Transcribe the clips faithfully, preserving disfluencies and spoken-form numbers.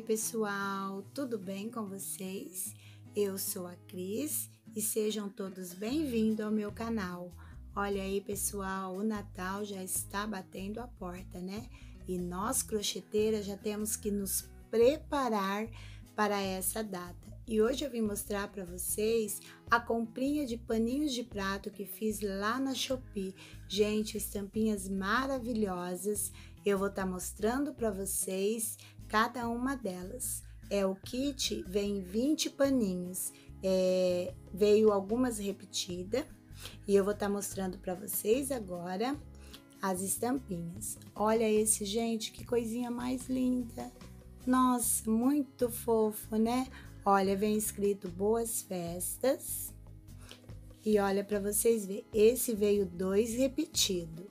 pessoal, tudo bem com vocês? Eu sou a Cris e sejam todos bem-vindos ao meu canal. Olha aí, pessoal, o Natal já está batendo a porta, né? E nós, crocheteiras, já temos que nos preparar para essa data. E hoje eu vim mostrar para vocês a comprinha de paninhos de prato que fiz lá na Shopee. Gente, estampinhas maravilhosas. Eu vou estar mostrando para vocês cada uma delas. É o kit, vem vinte paninhos, é, veio algumas repetidas e eu vou estar mostrando para vocês agora as estampinhas. Olha esse, gente, que coisinha mais linda! Nossa, muito fofo, né? Olha, vem escrito Boas Festas. E olha para vocês verem, esse veio dois repetido.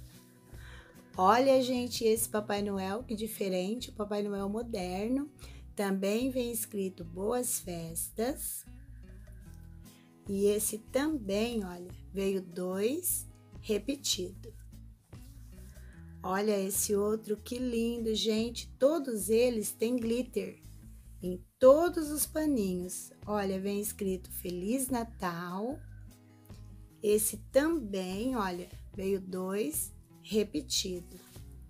Olha, gente, esse Papai Noel, que diferente, o Papai Noel moderno. Também vem escrito Boas Festas. E esse também, olha, veio dois repetido. Olha esse outro, que lindo, gente. Todos eles têm glitter em todos os paninhos. Olha, vem escrito Feliz Natal. Esse também, olha, veio dois repetido.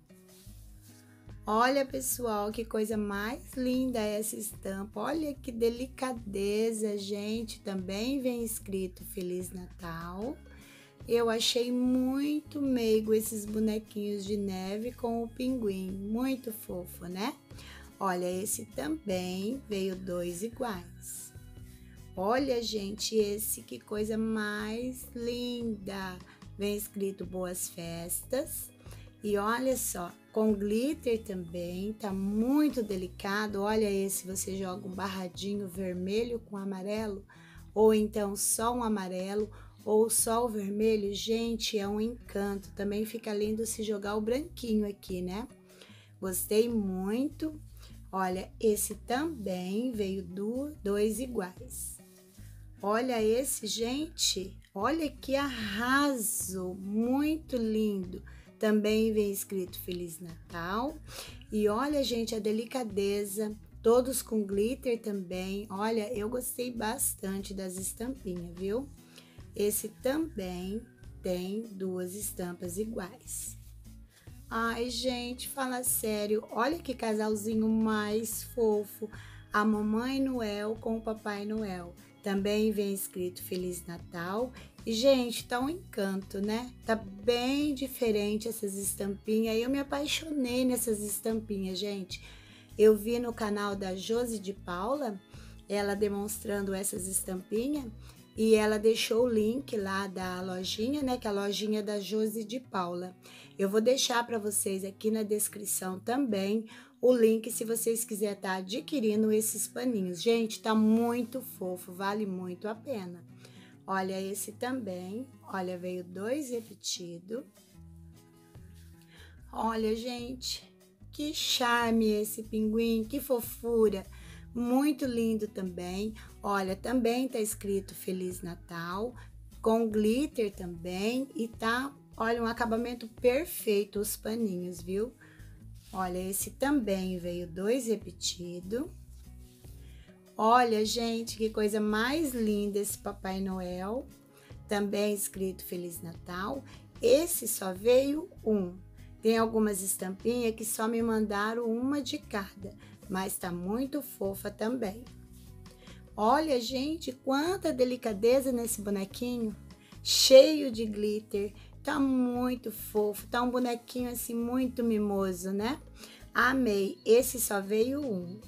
Olha, pessoal, que coisa mais linda essa estampa. Olha que delicadeza, gente. Também vem escrito Feliz Natal. Eu achei muito meigo esses bonequinhos de neve com o pinguim. Muito fofo, né? Olha, esse também veio dois iguais. Olha, gente, esse que coisa mais linda. Vem escrito Boas Festas. E olha só, com glitter também, tá muito delicado. Olha esse, você joga um barradinho vermelho com amarelo, ou então só um amarelo, ou só o vermelho. Gente, é um encanto. Também fica lindo se jogar o branquinho aqui, né? Gostei muito. Olha, esse também veio do, dois iguais. Olha esse, gente. Olha que arraso, muito lindo. Também vem escrito Feliz Natal. E olha, gente, a delicadeza, todos com glitter também. Olha, eu gostei bastante das estampinhas, viu? Esse também tem duas estampas iguais. Ai, gente, fala sério, olha que casalzinho mais fofo. A Mamãe Noel com o Papai Noel. Também vem escrito Feliz Natal. E, gente, tá um encanto, né? Tá bem diferente essas estampinhas. Eu me apaixonei nessas estampinhas, gente. Eu vi no canal da Josi de Paula, ela demonstrando essas estampinhas. E ela deixou o link lá da lojinha, né? Que é a lojinha da Josi de Paula. Eu vou deixar para vocês aqui na descrição também o link se vocês quiserem estar adquirindo esses paninhos. Gente, tá muito fofo, vale muito a pena. Olha esse também, olha, veio dois repetido. Olha, gente, que charme esse pinguim, que fofura. Muito lindo também. Olha, também tá escrito Feliz Natal, com glitter também. E tá, olha, um acabamento perfeito os paninhos, viu? Olha, esse também veio dois repetido. Olha, gente, que coisa mais linda esse Papai Noel. Também escrito Feliz Natal. Esse só veio um. Tem algumas estampinhas que só me mandaram uma de cada, mas tá muito fofa também. Olha, gente, quanta delicadeza nesse bonequinho. Cheio de glitter. Tá muito fofo. Tá um bonequinho assim muito mimoso, né? Amei. Esse só veio um.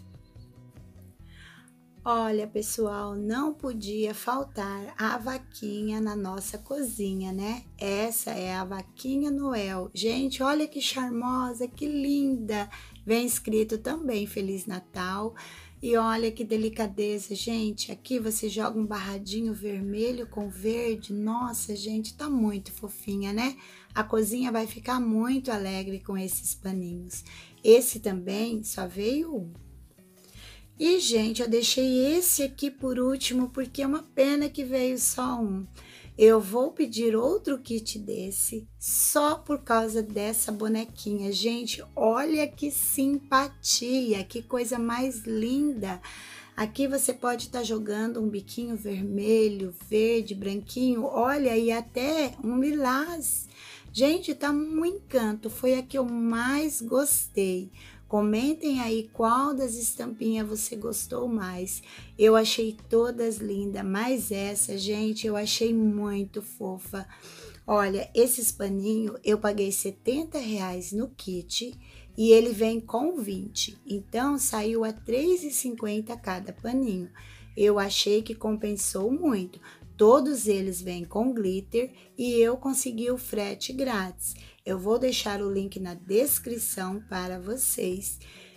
Olha, pessoal, não podia faltar a vaquinha na nossa cozinha, né? Essa é a vaquinha Noel. Gente, olha que charmosa, que linda! Vem escrito também Feliz Natal. E olha que delicadeza, gente. Aqui você joga um barradinho vermelho com verde. Nossa, gente, tá muito fofinha, né? A cozinha vai ficar muito alegre com esses paninhos. Esse também só veio um. E, gente, eu deixei esse aqui por último, porque é uma pena que veio só um. eu vou pedir outro kit desse só por causa dessa bonequinha. Gente, olha que simpatia, que coisa mais linda. Aqui você pode estar jogando um biquinho vermelho, verde, branquinho, olha, e até um lilás. Gente, tá um encanto, foi a que eu mais gostei. Comentem aí qual das estampinhas você gostou mais. Eu achei todas lindas, mas essa, gente, eu achei muito fofa. Olha, esses paninhos eu paguei setenta reais no kit e ele vem com vinte. Então, saiu a três reais e cinquenta centavos cada paninho. Eu achei que compensou muito. Todos eles vêm com glitter e eu consegui o frete grátis. Eu vou deixar o link na descrição para vocês.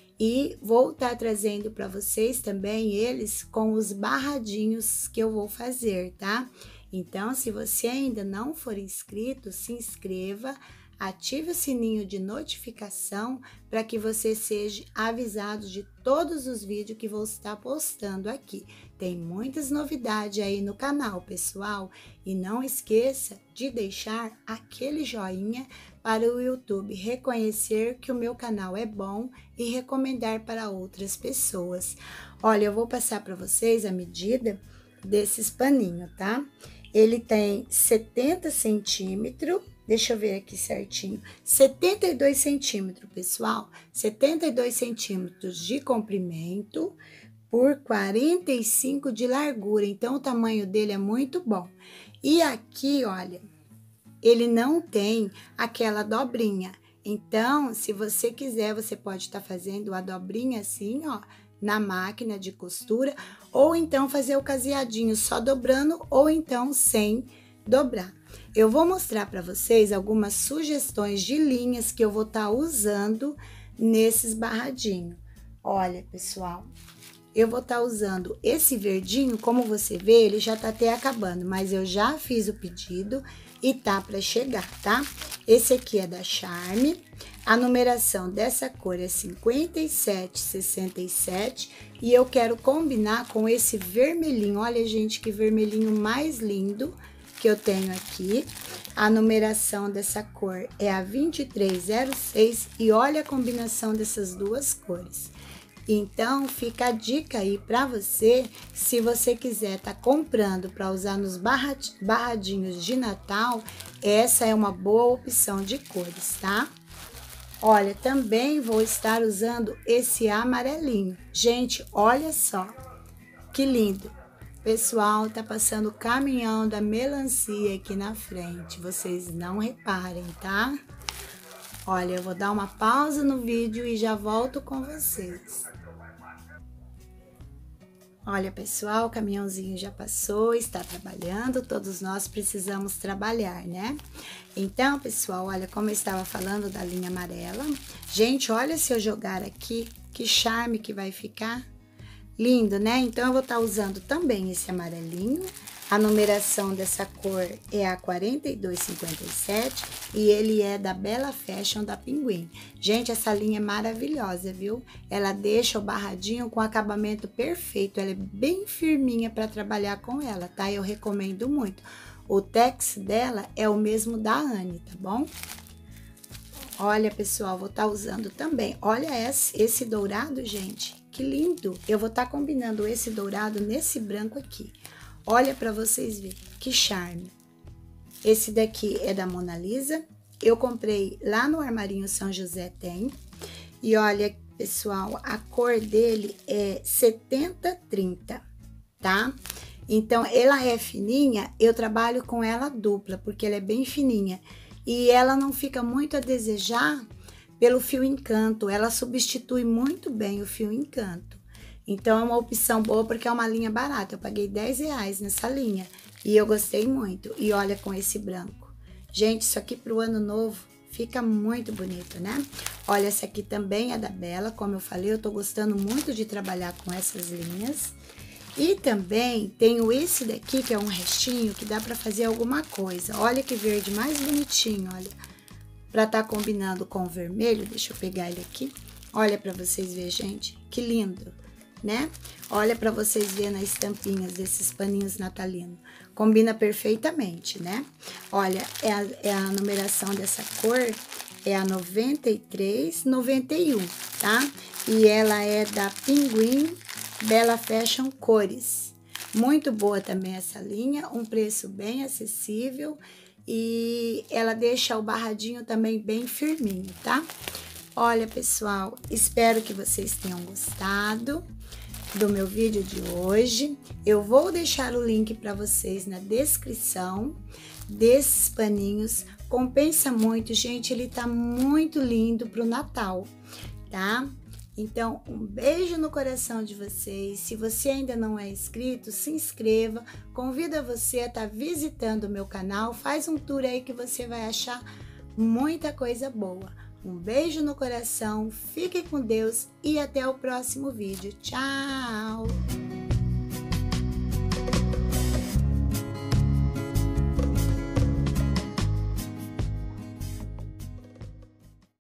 E vou estar trazendo para vocês também eles com os barradinhos que eu vou fazer, tá? Então, se você ainda não for inscrito, se inscreva, ative o sininho de notificação para que você seja avisado de todos os vídeos que vou estar postando aqui. Tem muitas novidades aí no canal, pessoal. E não esqueça de deixar aquele joinha para o YouTube reconhecer que o meu canal é bom e recomendar para outras pessoas. Olha, eu vou passar para vocês a medida desses paninhos, tá? Ele tem setenta centímetros, deixa eu ver aqui certinho, setenta e dois centímetros, pessoal, setenta e dois centímetros de comprimento por quarenta e cinco de largura, então o tamanho dele é muito bom. E aqui, olha, ele não tem aquela dobrinha, então, se você quiser, você pode estar fazendo a dobrinha assim, ó, na máquina de costura, ou então fazer o caseadinho só dobrando, ou então sem dobrar. Eu vou mostrar para vocês algumas sugestões de linhas que eu vou estar usando nesses barradinhos. Olha, pessoal, eu vou estar usando esse verdinho, como você vê, ele já tá até acabando, mas eu já fiz o pedido e tá para chegar, tá? Esse aqui é da Charme, a numeração dessa cor é cinquenta e sete sessenta e sete e eu quero combinar com esse vermelhinho. Olha, gente, que vermelhinho mais lindo que eu tenho aqui. A numeração dessa cor é a vinte e três zero seis e olha a combinação dessas duas cores. Então, fica a dica aí para você, se você quiser tá comprando para usar nos barradinhos de Natal, essa é uma boa opção de cores, tá? Olha, também vou estar usando esse amarelinho. Gente, olha só, que lindo! Pessoal, tá passando o caminhão da melancia aqui na frente, vocês não reparem, tá? Olha, eu vou dar uma pausa no vídeo e já volto com vocês. Olha, pessoal, o caminhãozinho já passou, está trabalhando, todos nós precisamos trabalhar, né? Então, pessoal, olha como eu estava falando da linha amarela. Gente, olha se eu jogar aqui, que charme que vai ficar. Lindo, né? Então, eu vou estar usando também esse amarelinho. A numeração dessa cor é a quarenta e dois cinquenta e sete e ele é da Bella Fashion da Pinguim. Gente, essa linha é maravilhosa, viu? Ela deixa o barradinho com acabamento perfeito. Ela é bem firminha para trabalhar com ela, tá? Eu recomendo muito. O tex dela é o mesmo da Anne, tá bom? Olha, pessoal, vou estar usando também. Olha esse, esse dourado, gente. Que lindo! Eu vou estar combinando esse dourado nesse branco aqui. Olha para vocês verem, que charme. Esse daqui é da Mona Lisa. Eu comprei lá no Armarinho São José, tem. E olha, pessoal, a cor dele é setenta trinta, tá? Então, ela é fininha, eu trabalho com ela dupla, porque ela é bem fininha. E ela não fica muito a desejar pelo fio encanto. Ela substitui muito bem o fio encanto. Então, é uma opção boa porque é uma linha barata. Eu paguei dez reais nessa linha e eu gostei muito. E olha com esse branco. Gente, isso aqui pro ano novo fica muito bonito, né? Olha, essa aqui também é da Bella. Como eu falei, eu tô gostando muito de trabalhar com essas linhas. E também tenho esse daqui, que é um restinho, que dá pra fazer alguma coisa. Olha que verde mais bonitinho, olha. Pra tá combinando com o vermelho, deixa eu pegar ele aqui. Olha pra vocês verem, gente, que lindo, né? Olha para vocês verem as estampinhas desses paninhos natalinos. combina perfeitamente, né? Olha, é a, é a numeração dessa cor, é a noventa e três noventa e um, tá? E ela é da Pinguim Bela Fashion Cores. Muito boa também essa linha, um preço bem acessível e ela deixa o barradinho também bem firminho, tá? Olha, pessoal, espero que vocês tenham gostado do meu vídeo de hoje. Eu vou deixar o link para vocês na descrição desses paninhos. Compensa muito, gente, ele tá muito lindo pro Natal, tá? Então, um beijo no coração de vocês. Se você ainda não é inscrito, se inscreva. Convido você a estar visitando o meu canal. Faz um tour aí que você vai achar muita coisa boa. Um beijo no coração, fique com Deus e até o próximo vídeo. Tchau!